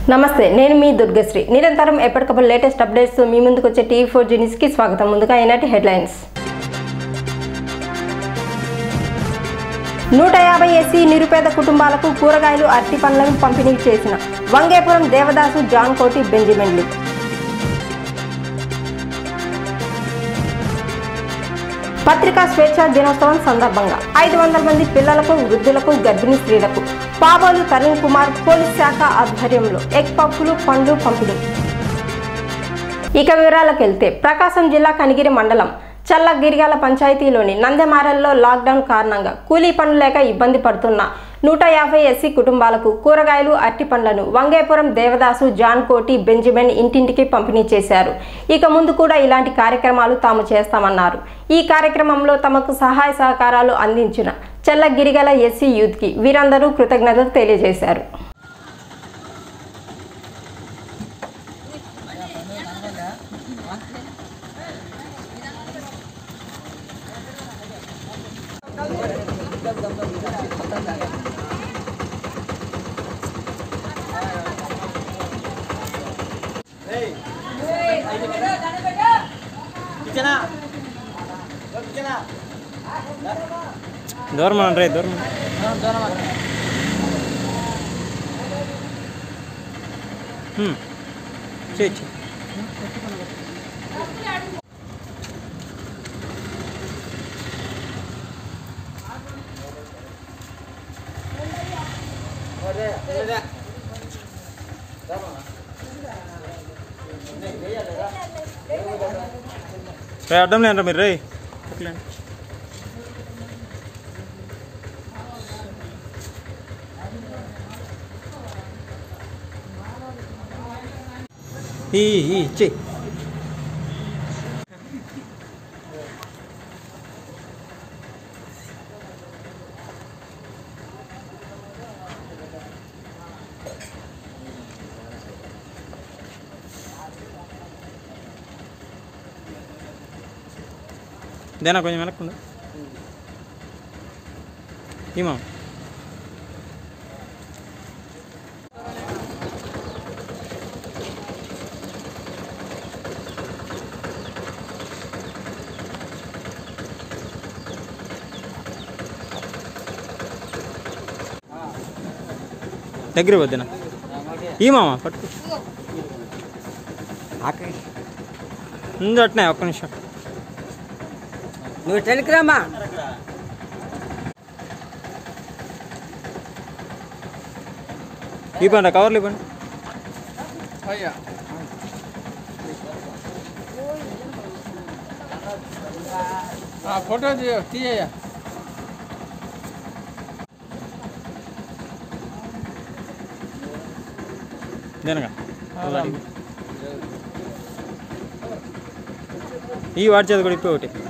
నమస్తే నేను మీ దుర్గశ్రీ నిరంతరం ఎప్పటికప్పుడు లేటెస్ట్ అప్డేట్స్ మీ ముందుకు వచ్చే టీవీ4 న్యూస్ కి స్వాగతం। ముందుగా ఈనాటి హెడ్లైన్స్। 150 ఎస్సీ నిరుపేద కుటుంబాలకు కూరగాయలు అరటి పండ్లను పంపిణీ చేసిన వంగేపురం దేవదాసు జాన్ కోటి బెంజమిన్లు। పత్రికా స్వేచ్ఛ దినోత్సవం సందర్భంగా 500 మంది పిల్లలకు వృద్ధులకు గర్భిణీ స్త్రీలకు పాబోలు తరుణ్ కుమార్ పోలీస్ శాఖ ఆధ్వర్యంలో ఎగ్ పఫ్లు పండ్లు పంపిణీ। ఇక వివరాలకు వెళ్తే ప్రకాశం జిల్లా కనిగిరి మండలం చల్లగిరిగాల పంచాయతీలోని నందెమారెల్లో లాక్డౌన్ కారణంగా కూలీ పనులు లేక ఇబ్బంది పడుతున్న 150 ఎస్సీ కుటుంబాలకు కూరగాయలు అరటి పండ్లను వంగేపురం దేవదాసు జాన్ కోటి బెంజమిన్ ఇంటింటికి పంపిణీ చేశారు। ఇక ముందు కూడా ఇలాంటి కార్యక్రమాలు తాము చేస్తామన్నారు। ఈ కార్యక్రమంలో తమకు సహాయ సహకారాలు అందించిన చల్లగిరిగాల ఎస్సీ యూత్ కి వీరందరూ కృతజ్ఞతలు తెలియజేశారు। దూరం రే దూరం చేయి అడ్డం లేండి మీరు రే చెయ్యి దేనా కొంచెం వెనక్కుండా ఏమా దగ్గర వద్దునా ఈ మామ పట్టు ముందు అట్నే ఒక్క నిమిషం నువ్వు టెలిగ్రామా ఇవ్వండి కవర్లు ఇవ్వండి ఫోటో తీయ దేనగా ఈ వాడి చేతి కూడా ఇప్పి ఒకటి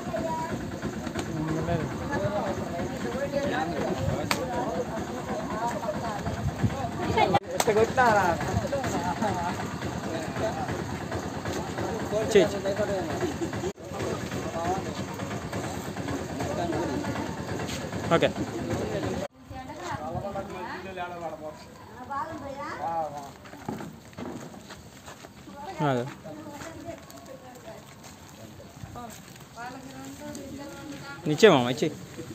ఓకే नीचे मामा नीचे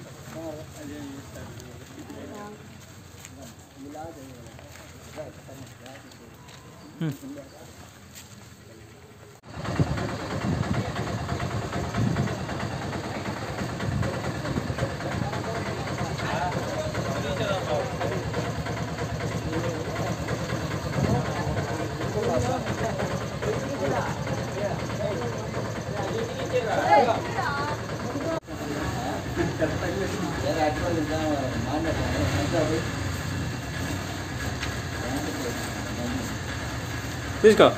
తీసుకో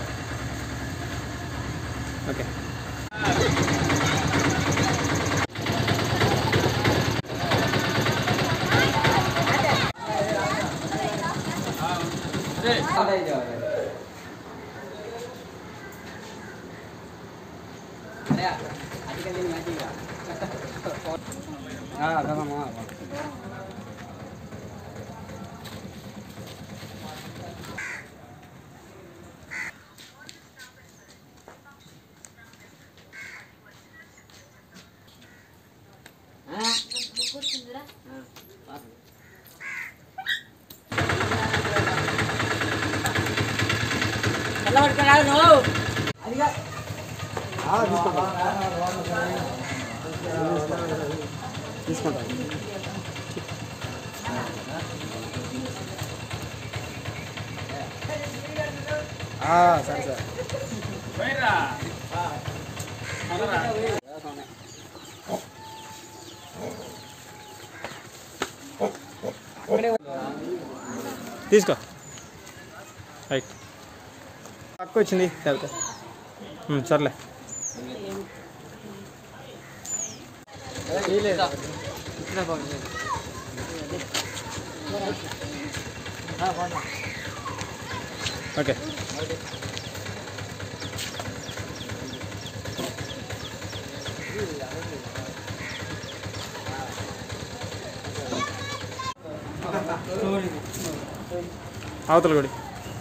ఓకే సరే సార్ తీసుకో రైట్ పక్క వచ్చింది తర్వాత సర్లే ఓకే అవతల గుడి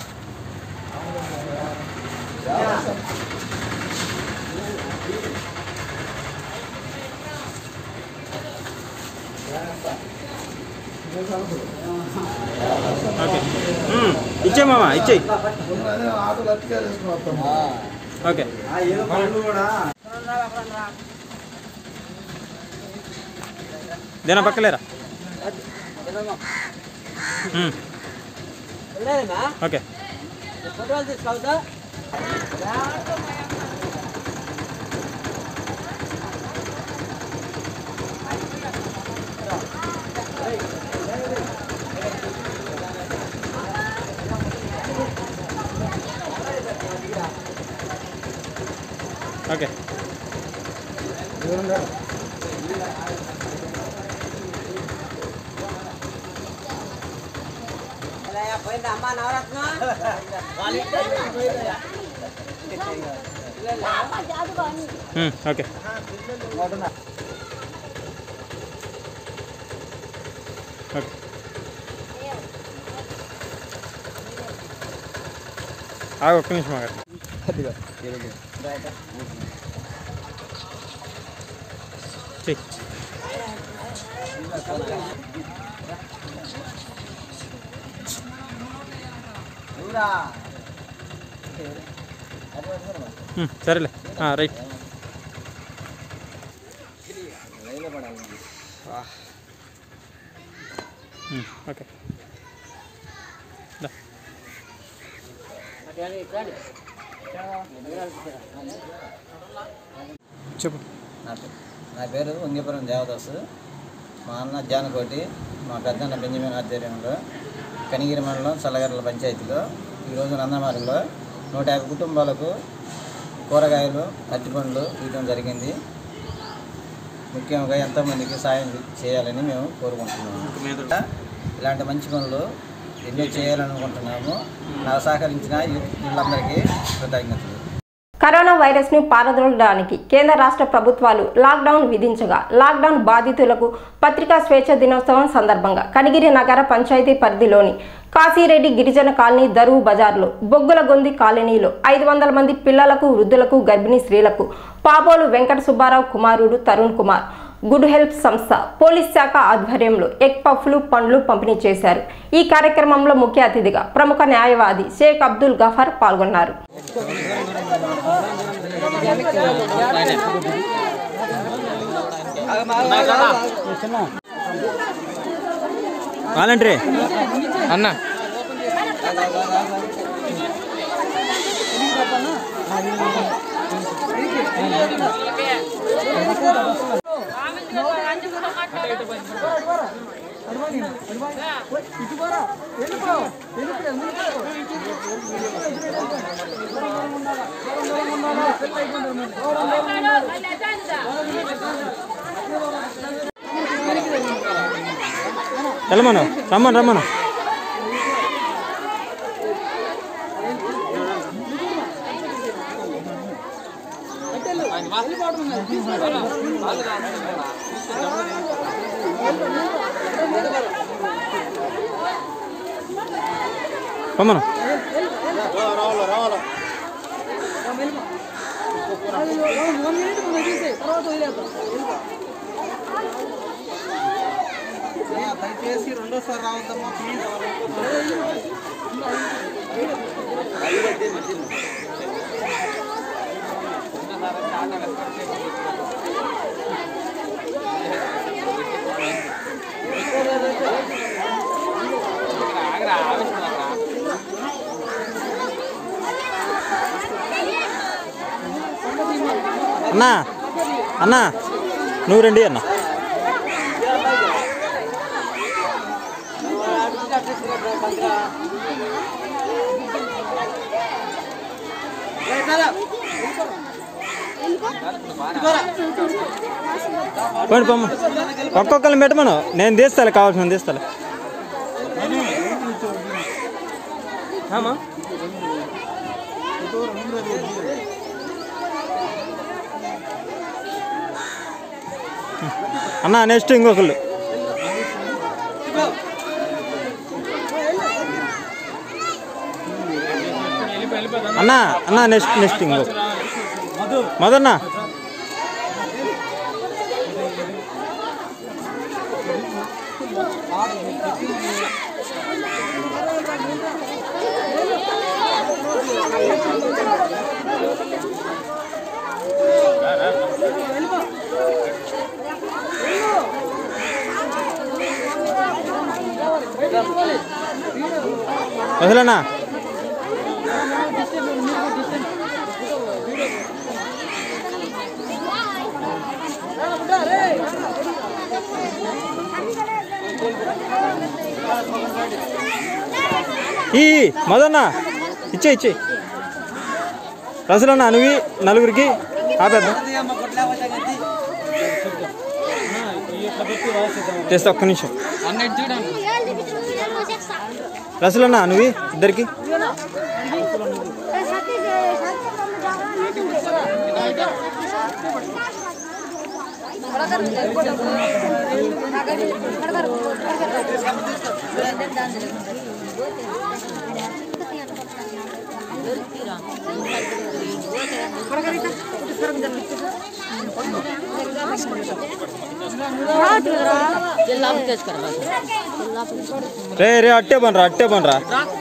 ఇచ్చే మామ ఇచ్చేయి ఓకే దేనా పక్కలేరా ఓకే ఓకే ఓకే ఒక్క నిమిషం సరేలే రైట్ ఓకే చెప్పు. నా పేరు ఉంగిపురం దేవదాసు. మా అన్న జానకోటి, మా పెద్దన్న బెంజమిన్ ఆధ్వర్యంలో కనిగిరి మండలం చల్లగర్ల పంచాయతీలో ఈరోజు నందమారిలో 150 కుటుంబాలకు కూరగాయలు, అరటిపండ్లు ఇవ్వడం జరిగింది. ముఖ్యంగా ఎంతోమందికి సాయం చేయాలని మేము కోరుకుంటున్నాము. ఇలాంటి మంచి పనులు ఎన్నో చేయాలనుకుంటున్నాము. నాకు సహకరించిన వీళ్ళందరికీ కృతజ్ఞతలు. కరోనా వైరస్ ను పారదోలడానికి కేంద్ర రాష్ట్ర ప్రభుత్వాలు లాక్డౌన్ విధించగా లాక్డౌన్ బాధితులకు పత్రికా స్వేచ్ఛ దినోత్సవం సందర్భంగా కనిగిరి నగర పంచాయతీ పరిధిలోని కాశీరెడ్డి గిరిజన కాలనీ దరువు బజార్లో బొగ్గులగొంది కాలనీలో 500 మంది పిల్లలకు, వృద్ధులకు, గర్భిణీ స్త్రీలకు పాపోలు వెంకట సుబ్బారావు కుమారుడు తరుణ్ కుమార్ గుడ్ హెల్ప్ సంస్థ పోలీస్ శాఖ ఆధ్వర్యంలో ఎగ్ పఫ్లు, పండ్లు పంపిణీ చేశారు. ఈ కార్యక్రమంలో ముఖ్య అతిథిగా ప్రముఖ న్యాయవాది షేక్ అబ్దుల్ గఫర్ పాల్గొన్నారు. వాలంటరీ అన్న వెళ్ళమను, రమ్మను రమ్మను. దయచేసి రెండోసారి రావద్దమ్మా ప్లీజ్. అన్నా అన్నా నువ్వు రండి అన్న. పోండి పొమ్మ, ఒక్కొక్కరిని పెట్టమను, నేను తీస్తాను, కావాల్సిన తీస్తాను. అన్న నెక్స్ట్ ఇంకొకళ్ళు. అన్నా అన్నా నెక్స్ట్ ఇంకొక మదన్నా. వదిలేనా ఈ మదన్నా ఇచ్చే రసలన్నా నువ్వు నలుగురికి ఆపేద్దాం. తెస్తా ఒక్క నిమిషం. రసలన్నా నువ్వు ఇద్దరికి రే రే అట్టే పనరా.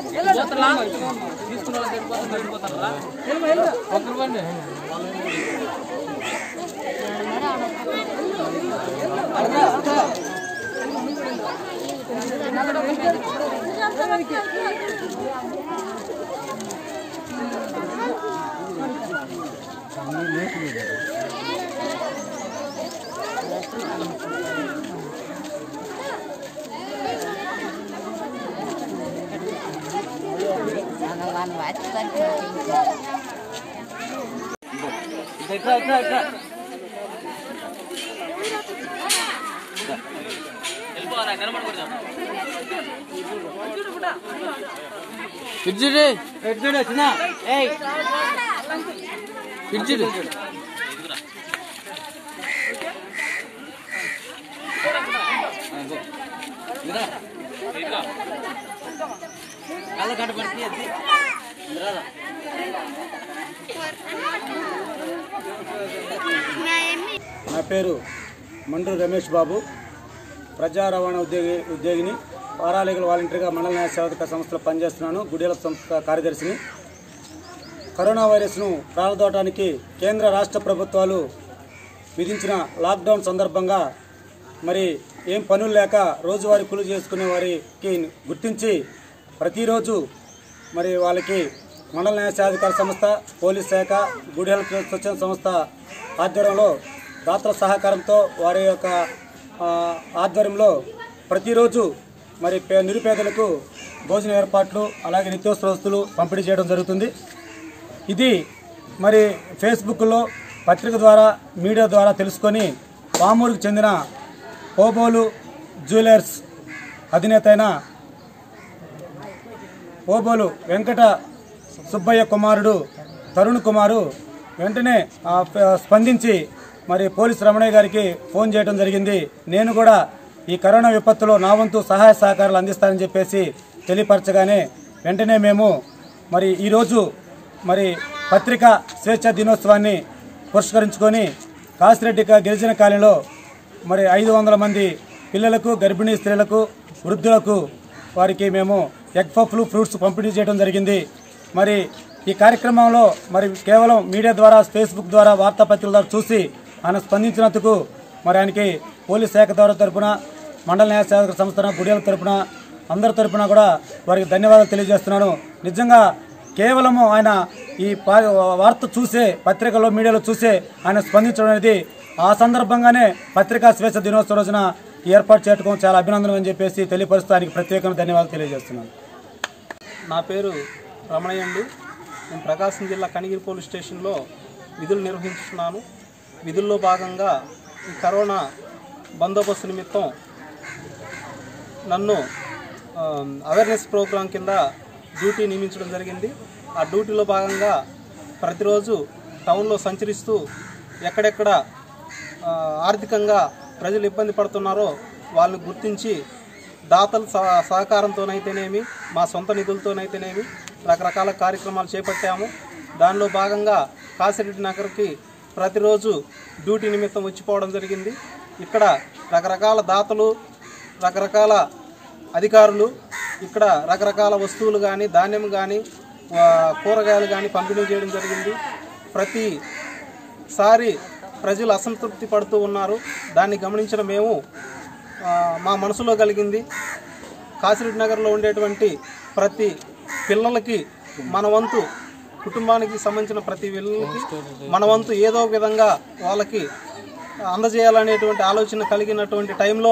నా పేరు మండ్రు రమేష్ బాబు, ప్రజా రవాణా ఉద్యోగిని, పారాలీగల్ వాలంటీర్గా మండల న్యాయ సేవక సంస్థలో పనిచేస్తున్నాను. గుడియాల సంస్థ కార్యదర్శిని. కరోనా వైరస్ను ప్రారంభోవడానికి కేంద్ర రాష్ట్ర ప్రభుత్వాలు విధించిన లాక్డౌన్ సందర్భంగా మరి ఏం పనులు లేక రోజువారీ కూలి చేసుకునే వారికి గుర్తించి ప్రతిరోజు మరి వాళ్ళకి మండల న్యాయ సేవాధికార సంస్థ, పోలీస్ శాఖ, గుడ్ హెల్త్ స్వచ్ఛంద సంస్థ ఆధ్వర్యంలో దాతల సహకారంతో వారి యొక్క ఆధ్వర్యంలో ప్రతిరోజు మరి నిరుపేదలకు భోజన ఏర్పాట్లు అలాగే నిత్యావసర వస్తువులు పంపిణీ చేయడం జరుగుతుంది. ఇది మరి ఫేస్బుక్లో పత్రిక ద్వారా మీడియా ద్వారా తెలుసుకొని పామూరుకు చెందిన పోబోలు జ్యువెలర్స్ అధినేత అయిన పోబోలు వెంకట సుబ్బయ్య కుమారుడు తరుణ్ కుమారు వెంటనే స్పందించి మరి పోలీస్ రమణయ్య గారికి ఫోన్ చేయడం జరిగింది. నేను కూడా ఈ కరోనా విపత్తులో నా వంతు సహాయ సహకారాలు అందిస్తానని చెప్పేసి తెలియపరచగానే వెంటనే మేము మరి ఈరోజు మరి పత్రికా స్వేచ్ఛా దినోత్సవాన్ని పురస్కరించుకొని కాసిరెడ్డి గిరిజన కాలనీలో మరి 500 మంది పిల్లలకు, గర్భిణీ స్త్రీలకు, వృద్ధులకు వారికి మేము ఎగ్ పఫ్లు, ఫ్రూట్స్ పంపిణీ చేయడం జరిగింది. మరి ఈ కార్యక్రమంలో మరి కేవలం మీడియా ద్వారా, ఫేస్బుక్ ద్వారా, వార్తాపత్రికల ద్వారా చూసి ఆయన స్పందించినందుకు మరి ఆయనకి పోలీస్ శాఖ తరపున, మండల న్యాయ సేవక సంస్థ, గుడియాల తరపున, అందరి తరపున కూడా వారికి ధన్యవాదాలు తెలియజేస్తున్నాను. నిజంగా కేవలము ఆయన ఈ వార్త చూసే, పత్రికల్లో, మీడియాలో చూసే ఆయన స్పందించడం అనేది ఆ సందర్భంగానే పత్రికా స్వేచ్ఛ దినోత్సవం రోజున ఏర్పాటు చేయడం చాలా అభినందనం అని చెప్పేసి తెలియపరుస్తూ ఆయనకి ప్రత్యేకంగా ధన్యవాదాలు తెలియజేస్తున్నాను. నా పేరు రమణయ్య అండి. నేను ప్రకాశం జిల్లా కనిగిరి పోలీస్ స్టేషన్లో విధులు నిర్వహించుతున్నాను. విధుల్లో భాగంగా ఈ కరోనా బందోబస్తు నిమిత్తం నన్ను అవేర్నెస్ ప్రోగ్రాం కింద డ్యూటీ నియమించడం జరిగింది. ఆ డ్యూటీలో భాగంగా ప్రతిరోజు టౌన్లో సంచరిస్తూ ఎక్కడెక్కడ ఆర్థికంగా ప్రజలు ఇబ్బంది పడుతున్నారో వాళ్ళని గుర్తించి దాతల సహకారంతోనైతేనేమి, మా సొంత నిధులతోనైతేనేమి రకరకాల కార్యక్రమాలు చేపట్టాము. దానిలో భాగంగా కాసిరెడ్డి నగర్కి ప్రతిరోజు డ్యూటీ నిమిత్తం వచ్చిపోవడం జరిగింది. ఇక్కడ రకరకాల దాతలు, రకరకాల అధికారులు ఇక్కడ రకరకాల వస్తువులు కానీ, ధాన్యం కానీ, కూరగాయలు కానీ పంపిణీ చేయడం జరిగింది. ప్రతిసారి ప్రజలు అసంతృప్తి పడుతూ ఉన్నారు. దాన్ని గమనించిన మేము మా మనసులో కలిగింది, కాసిరెడ్డి నగర్లో ఉండేటువంటి ప్రతి పిల్లలకి మన వంతు, కుటుంబానికి సంబంధించిన ప్రతి పిల్లలకి మన వంతు ఏదో విధంగా వాళ్ళకి అందజేయాలనేటువంటి ఆలోచన కలిగినటువంటి టైంలో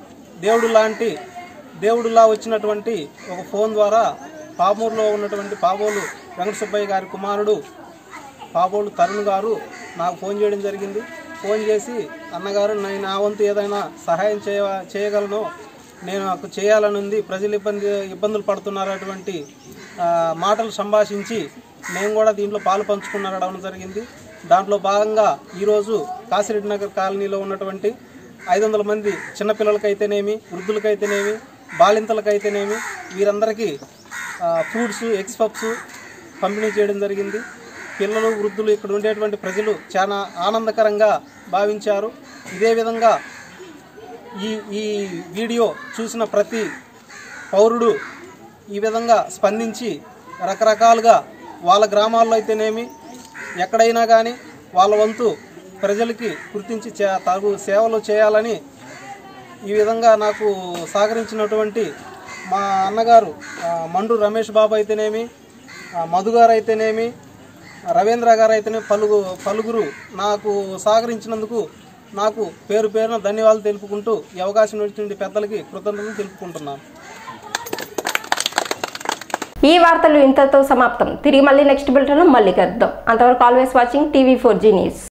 దేవుడులా వచ్చినటువంటి ఒక ఫోన్ ద్వారా పామూరులో ఉన్నటువంటి పాబోలు వెంకట సుబ్బయ్య గారి కుమారుడు పాబోలు తరుణ్ గారు నాకు ఫోన్ చేయడం జరిగింది. ఫోన్ చేసి, అన్నగారు నేను నా వంతు ఏదైనా సహాయం చేయగలను, నేను నాకు చేయాలని ఉంది, ప్రజలు ఇబ్బందులు పడుతున్నారటువంటి మాటలు సంభాషించి నేను కూడా దీంట్లో పాలు పంచుకున్నారడం జరిగింది. దాంట్లో భాగంగా ఈరోజు కాసిరెడ్డి నగర్ కాలనీలో ఉన్నటువంటి 500 మంది చిన్నపిల్లలకైతేనేమి, వృద్ధులకైతేనేమి, బాలింతలకైతేనేమి వీరందరికీ ఫ్రూట్స్, ఎగ్స్ పఫ్స్ పంపిణీ చేయడం జరిగింది. పిల్లలు, వృద్ధులు, ఇక్కడ ఉండేటువంటి ప్రజలు చాలా ఆనందకరంగా భావించారు. ఇదే విధంగా ఈ వీడియో చూసిన ప్రతి పౌరుడు ఈ విధంగా స్పందించి రకరకాలుగా వాళ్ళ గ్రామాల్లో అయితేనేమి, ఎక్కడైనా కానీ వాళ్ళ వంతు ప్రజలకి గుర్తించి తగు సేవలు చేయాలని ఈ విధంగా నాకు సహకరించినటువంటి మా అన్నగారు మండ్రు రమేష్ బాబు అయితేనేమి, మధు గారు అయితేనేమి, రవీంద్ర గారు అయితేనేమి పలుగురు నాకు సహకరించినందుకు నాకు పేరు పేరున ధన్యవాదాలు తెలుపుకుంటూ ఈ అవకాశం ఇచ్చిన పెద్దలకి కృతజ్ఞతలు తెలుపుకుంటున్నాను. ఈ వార్తలు ఇంతతో సమాప్తం. తిరిగి మళ్ళీ నెక్స్ట్ బులెటిన్లో మళ్ళీ కలుద్దాం. అంతవరకు ఆల్వేస్ వాచింగ్ TV4G న్యూస్.